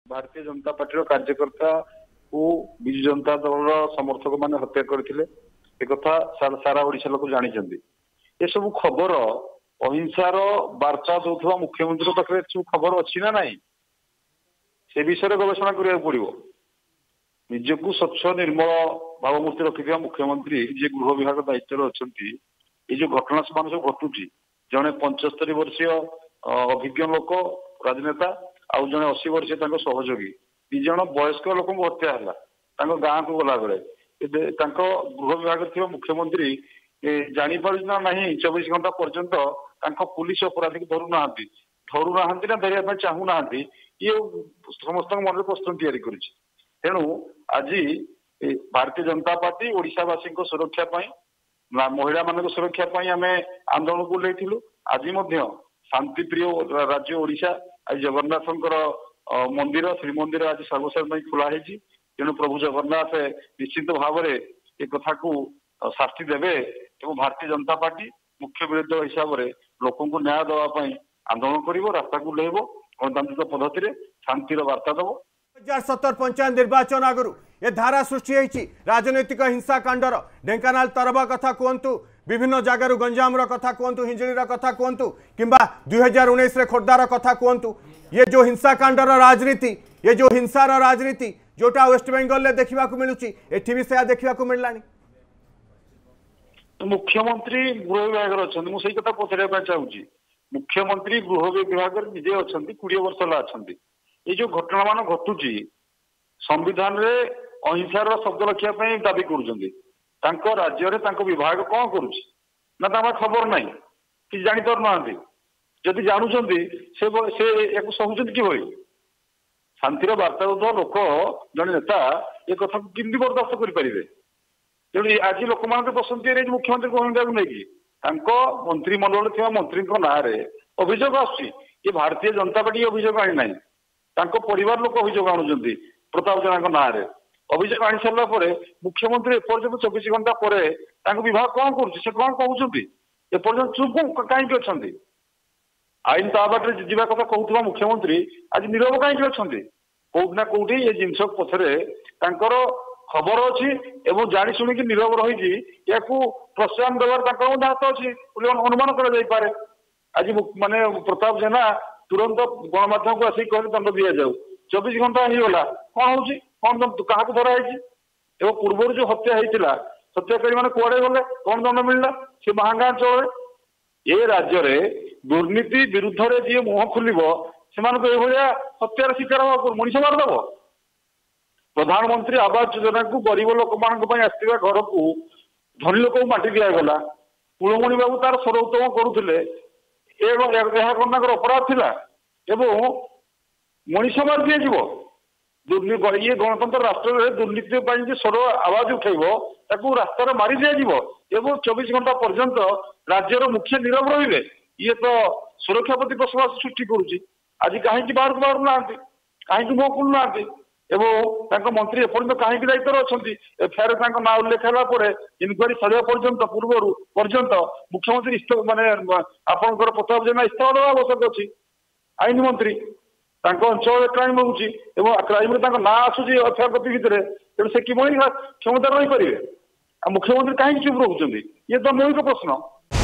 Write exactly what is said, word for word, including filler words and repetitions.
Bharatiya Janata party कार्यकर्ता को विजु जनता दल समर्थक मैंने हत्या करते एक सारा ओडिशा लोक जानी ये सब खबर अहिंसार वार्ता दौरा मुख्यमंत्री पाखे सब खबर अच्छी ना नहीं से विषय गवेषणा करा पड़ो निजक स्वच्छ निर्मल भावमूर्ति रखिथा मुख्यमंत्री जे गृह विभाग दायित्व अच्छा ये जो घटना सब सब घटुची जड़े पंचस्तरी वर्षीय अभिज्ञ लोक राजनेता आउ जड़े अशी वर्षीय सहयोगी दी जन वयस्क लोक हत्या है गाँव को गला बेले गृह विभाग थी मुख्यमंत्री जापर ना नहीं चौबीस घंटा पर्यंत पुलिस अपराधी को धरू ना धरू ना ना धरने चाहूना ये समस्त मन में प्रश्न तैयारी करेणु आज भारतीय जनता पार्टी ओडिशावासी सुरक्षा महिला मान सुरक्षा आम आंदोलन को लेथिलु आज शांतिप्रिय राज्य ओडिशा आज जगन्नाथ मंदिर श्रीमंदिर आज सर्वसाधारण खुला है तेणु प्रभु जगन्नाथ निश्चित भाव में एक कथा को शास्ति देवे और भारतीय जनता पार्टी मुख्य विरोधी दल हिसाब से लोक न्याय देवाई आंदोलन कर रास्ता को लेब गणतांत्रिक पद्धति शांतिर वार्ता दब हजार सतर पंचायत निर्वाचन आगु ये धारा सृष्टि होती राजनैतिक हिंसाकांडर ढेंकानाल तरबा कथा कहतु विभिन्न जगार गंजाम कथा कहतु हिंजड़ीर कथा कहतु किंबा दुई हजार उन्नीस खोर्धार कथा कहतु ये जो हिंसाकांडर राजनीति ये जो हिंसार राजनीति जोटा वेस्ट बेंगल में देखा मिलूँ एटी भी से देखा मिलला मुख्यमंत्री गृह विभाग अच्छा मुझे कथा पचार चाहूँगी मुख्यमंत्री गृह विभाग निजे अच्छा कोड़े वर्ष अच्छा ये जो घटना मान घटुची संविधान रे अहिंसार शब्द रखापी दाबी कर राज्य विभाग कौन करुच्ची ना खबर ना कि जापर ना जदि जानुंट से सहूँ कि शांतिर वार्ता दौरा लोक जड़े नेता ये कथा किमती बर्दास्त करेंगे तेणु आज लोक मान पसंद तैयारी मुख्यमंत्री को नहीं मंत्रिमंडल थी मंत्री ना अभियोग आसुच्ची भारतीय जनता पार्टी अभियोग आनी ना परिवार लोक अभियोग आणुंट प्रताप जेना ना अभियोग आनी सारा मुख्यमंत्री एपर्यंत चौबीस घंटा पर विभाग कौन कर कौन कहते एपर्यंत चुप कहीं अच्छा आईन ता बाटे जीवा कथा कहूला मुख्यमंत्री आज नीरव कहीं अच्छा कौटना कौटी ये जिनस पछरे खबर अच्छी जानी शुणिकी नीरव रही प्रोत्साहन देवार हाथ अच्छी अनुमान कर आज माने प्रताप जेना तुरंत गणमाध्यम को आसिक कहले दंड दि जाऊ चौबीस घंटा होगा कौन हो कौन क्या धराई पूर्व जो हत्या होता हत्याकारी मैंने कुआड़े गले कौन दंड मिलला से महांगा अंचल ये राज्य में दुर्नीति विरुद्ध रे जी मुह खोल से हत्यार शिकार मनीष मारदेव प्रधानमंत्री आवास योजना को गरीब लोक मान आसवा घर को धनी लोक माटी दिगला कुलमणि बाबू तार सर्वोत्तम करुले अपराध थिला मनीष मार दिज्व दुर्नीति ये गणतंत्र राष्ट्र में दुर्नीति स्वर आवाज उठेब ताकू रास्तार मारी दिज्व चौबीस घंटा पर्यंत राज्यर मुख्य नीरव रे ये तो सुरक्षा प्रति प्रश्वास सृष्टि करुच्ची आज कहीं बाहर को बाहर ना कहीं मुह खोलु ना मंत्री एपर्यंत कहीं दायित्व अच्छा एफआईआर ना उल्लेख है इनक्वारी सरिया पर्यंत पूर्व पर्यंत मुख्यमंत्री माने आपंकर प्रताप जेना इस्तीफा देवा आवश्यक अच्छी आईन मंत्री अंचल क्राइम होची क्राइम ना आसूसी एफआईआर प्रति भितर तेणु से कि क्षमता रही पारे मुख्यमंत्री कहीं चुप रोच ये तो मौलिक प्रश्न।